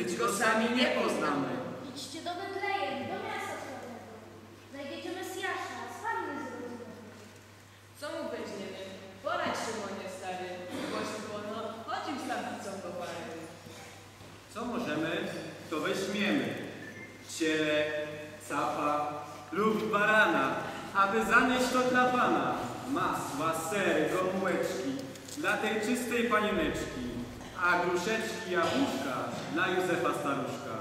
Być go sami nie poznamy. Idźcie do Betlejem, do miasta sławnego. Znajdziecie Mesjasza, z wami niezrodzonego. Co mu weźmiemy? Poradź się, moje stary. Głośno wolno, chodził z tablicą do pary. Co możemy, to weźmiemy. Ciele, capa lub barana, aby zanieść to dla Pana. Masła, ser, gomułeczki dla tej czystej panieneczki, a gruszeczki, jabłuszka dla Józefa staruszka.